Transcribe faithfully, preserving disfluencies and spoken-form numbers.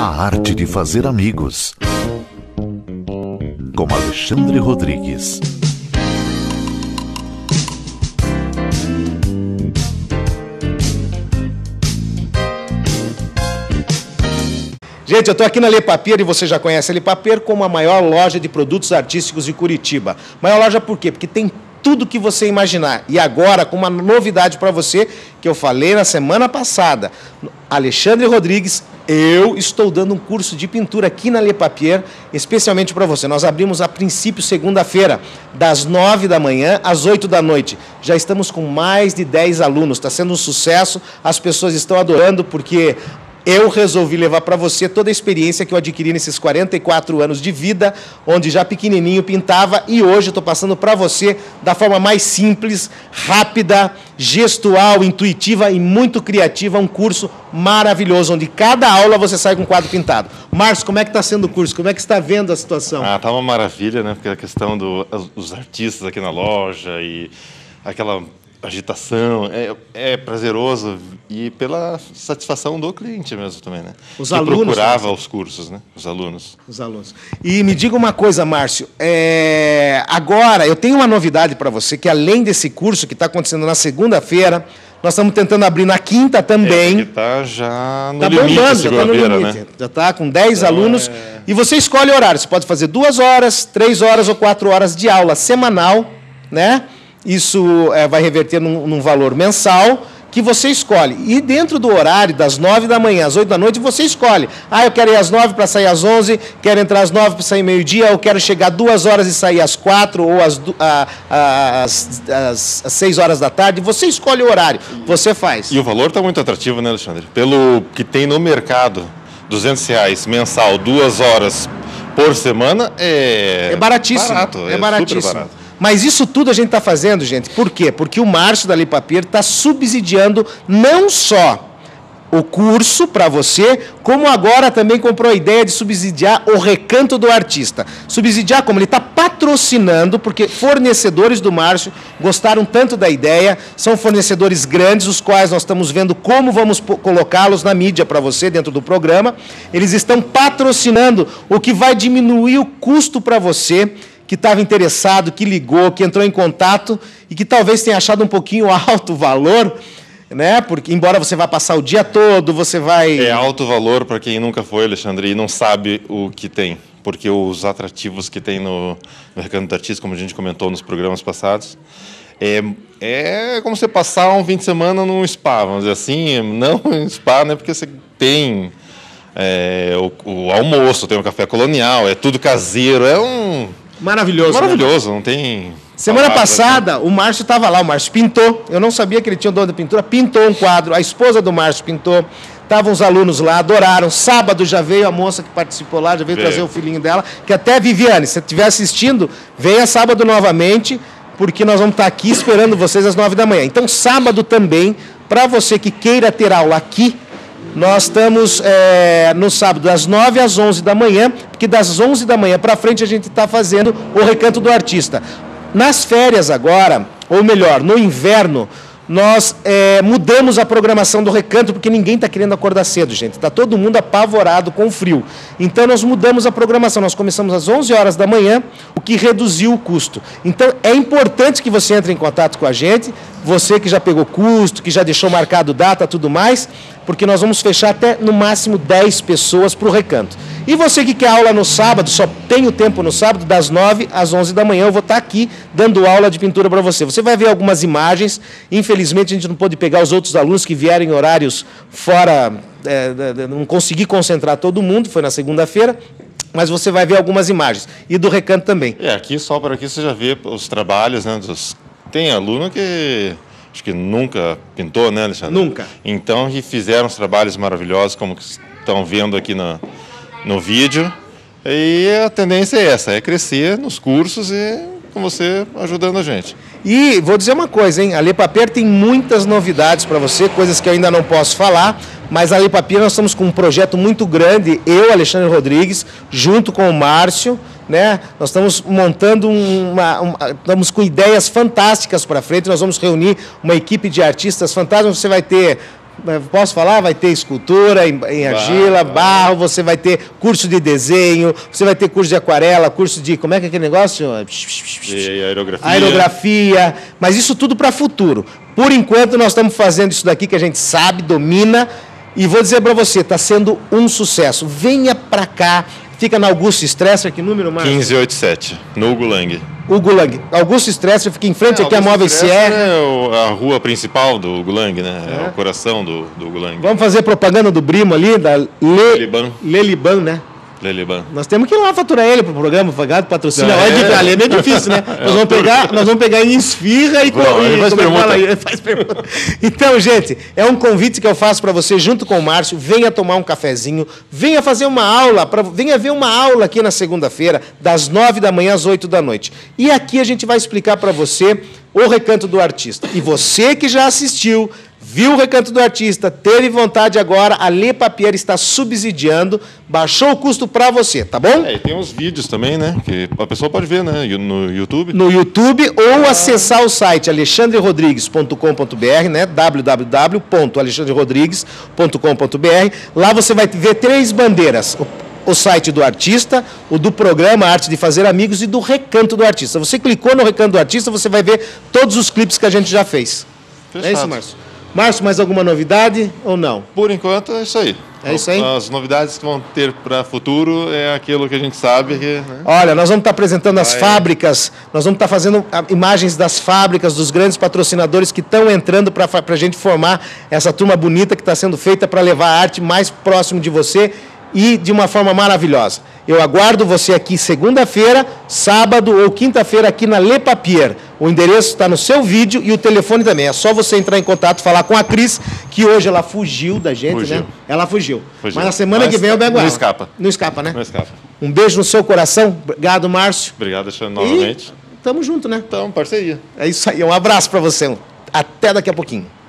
A arte de fazer amigos. Com Alexandre Rodrigues. Gente, eu estou aqui na Le Papier e você já conhece a Le Papier como a maior loja de produtos artísticos de Curitiba. Maior loja por quê? Porque tem tudo que você imaginar. E agora, com uma novidade para você, que eu falei na semana passada. Alexandre Rodrigues, eu estou dando um curso de pintura aqui na Le Papier, especialmente para você. Nós abrimos a princípio segunda-feira, das nove da manhã às oito da noite. Já estamos com mais de dez alunos, está sendo um sucesso, as pessoas estão adorando, porque eu resolvi levar para você toda a experiência que eu adquiri nesses quarenta e quatro anos de vida, onde já pequenininho pintava, e hoje estou passando para você da forma mais simples, rápida, gestual, intuitiva e muito criativa, um curso maravilhoso, onde cada aula você sai com um quadro pintado. Márcio, como é que está sendo o curso? Como é que você está vendo a situação? Ah, está uma maravilha, né? Porque a questão dos artistas aqui na loja e aquela agitação, é, é prazeroso e pela satisfação do cliente mesmo também, né? Os que alunos procurava os cursos, né? Os alunos. Os alunos. E me diga uma coisa, Márcio, é... agora eu tenho uma novidade para você, que além desse curso que está acontecendo na segunda-feira, nós estamos tentando abrir na quinta também. É, está já no tá limite, bombando, já está no limite. Né? Já está com dez então, alunos. É... E você escolhe o horário. Você pode fazer duas horas, três horas ou quatro horas de aula semanal, né? Isso é, vai reverter num, num valor mensal que você escolhe. E dentro do horário, das nove da manhã às oito da noite, você escolhe. Ah, eu quero ir às nove para sair às onze, quero entrar às nove para sair meio-dia, eu quero chegar duas horas e sair às quatro ou às, a, a, às, às, às seis horas da tarde. Você escolhe o horário, você faz. E o valor está muito atrativo, né, Alexandre? Pelo que tem no mercado, duzentos reais mensal, duas horas por semana, é... É baratíssimo. Barato, é, é baratíssimo. Super barato. Mas isso tudo a gente está fazendo, gente. Por quê? Porque o Márcio da Le Papier está subsidiando não só o curso para você, como agora também comprou a ideia de subsidiar o Recanto do Artista. Subsidiar como? Ele está patrocinando, porque fornecedores do Márcio gostaram tanto da ideia, são fornecedores grandes, os quais nós estamos vendo como vamos colocá-los na mídia para você, dentro do programa. Eles estão patrocinando, o que vai diminuir o custo para você, que estava interessado, que ligou, que entrou em contato e que talvez tenha achado um pouquinho alto o valor, né? Porque embora você vá passar o dia todo, você vai... É alto valor para quem nunca foi, Alexandre, e não sabe o que tem, porque os atrativos que tem no, no Recanto do Artista, como a gente comentou nos programas passados, é, é como você passar um fim de semana num spa, vamos dizer assim, não um spa, né? Porque você tem é, o, o almoço, tem o café colonial, é tudo caseiro, é um... Maravilhoso. Maravilhoso, né? Não tem... Semana passada, o Márcio estava lá, o Márcio pintou. Eu não sabia que ele tinha o dom da pintura. Pintou um quadro, a esposa do Márcio pintou. Estavam os alunos lá, adoraram. Sábado já veio a moça que participou lá, já veio veio. trazer o filhinho dela. Que até, Viviane, se você estiver assistindo, venha sábado novamente, porque nós vamos estar aqui esperando vocês às nove da manhã. Então, sábado também, para você que queira ter aula aqui, nós estamos é, no sábado das nove às onze da manhã, porque das onze da manhã para frente a gente está fazendo o Recanto do Artista. Nas férias agora, ou melhor, no inverno, nós é, mudamos a programação do Recanto, porque ninguém está querendo acordar cedo, gente. Está todo mundo apavorado com o frio. Então, nós mudamos a programação. Nós começamos às onze horas da manhã, o que reduziu o custo. Então, é importante que você entre em contato com a gente, você que já pegou custo, que já deixou marcado data, tudo mais, porque nós vamos fechar até, no máximo, dez pessoas para o Recanto. E você que quer aula no sábado, só tem o tempo no sábado, das nove às onze da manhã, eu vou estar aqui dando aula de pintura para você. Você vai ver algumas imagens, infelizmente a gente não pôde pegar os outros alunos que vieram em horários fora, é, não consegui concentrar todo mundo, foi na segunda-feira, mas você vai ver algumas imagens. E do Recanto também. É, aqui, só por aqui, você já vê os trabalhos, né, dos... Tem aluno que acho que nunca pintou, né, Alexandre? Nunca. Então, que fizeram os trabalhos maravilhosos, como estão vendo aqui no, no vídeo. E a tendência é essa, é crescer nos cursos e com você ajudando a gente. E vou dizer uma coisa, hein? A Le Papier tem muitas novidades para você, coisas que eu ainda não posso falar, mas a Le Papier nós estamos com um projeto muito grande, eu, Alexandre Rodrigues, junto com o Márcio, né? Nós estamos montando uma, uma estamos com ideias fantásticas para frente, nós vamos reunir uma equipe de artistas fantásticos, você vai ter Posso falar? Vai ter escultura em, em argila, barro, barro, você vai ter curso de desenho, você vai ter curso de aquarela, curso de... Como é que é aquele negócio? E aerografia. Aerografia. Mas isso tudo para futuro. Por enquanto, nós estamos fazendo isso daqui que a gente sabe, domina. E vou dizer para você, está sendo um sucesso. Venha para cá. Fica na Augusto Stresser, que número mais? quinze oitenta e sete, no Hugo Lang. Hugo Lang. Augusto Stresser fica em frente é, aqui a Móveis Sierra. É a rua principal do Hugo Lang, né? É, é o coração do, do Hugo Lang. Vamos fazer propaganda do Brimo ali, da Le... Leliban. Leliban, né? Leliban. Nós temos que ir lá faturar ele pro programa, pagar patrocínio. É, é, é meio difícil, né? É, nós, vamos pegar, nós vamos pegar em esfirra e... Bom, e faz pergunta. Aí, faz pergunta. Então, gente, é um convite que eu faço para você, junto com o Márcio. Venha tomar um cafezinho, venha fazer uma aula, pra, venha ver uma aula aqui na segunda-feira, das nove da manhã às oito da noite. E aqui a gente vai explicar para você o Recanto do Artista. E você que já assistiu, viu o Recanto do Artista, teve vontade agora, a Le Papier está subsidiando, baixou o custo para você, tá bom? É, e tem uns vídeos também, né? Que a pessoa pode ver, né? No YouTube. No YouTube ou acessar o site alexandre rodrigues ponto com ponto br, né? w w w ponto alexandre rodrigues ponto com ponto br. Lá você vai ver três bandeiras. O site do artista, o do programa Arte de Fazer Amigos e do Recanto do Artista. Você clicou no Recanto do Artista, você vai ver todos os clipes que a gente já fez. Fechado. É isso, Márcio? Márcio, mais alguma novidade ou não? Por enquanto, é isso aí. É isso aí? As novidades que vão ter para futuro é aquilo que a gente sabe que... Né? Olha, nós vamos estar apresentando as Vai. fábricas, nós vamos estar fazendo imagens das fábricas, dos grandes patrocinadores que estão entrando para a gente formar essa turma bonita que está sendo feita para levar a arte mais próximo de você e de uma forma maravilhosa. Eu aguardo você aqui segunda-feira, sábado ou quinta-feira aqui na Le Papier. O endereço está no seu vídeo e o telefone também. É só você entrar em contato, falar com a Cris, que hoje ela fugiu da gente, Fugiu. né? Ela fugiu. Fugiu. Mas na semana Mas que vem eu pego não ela. escapa. Não escapa, né? Não escapa. Um beijo no seu coração. Obrigado, Márcio. Obrigado, Alexandre, novamente. E tamo junto, né? Então, parceria. É isso aí. Um abraço para você. Até daqui a pouquinho.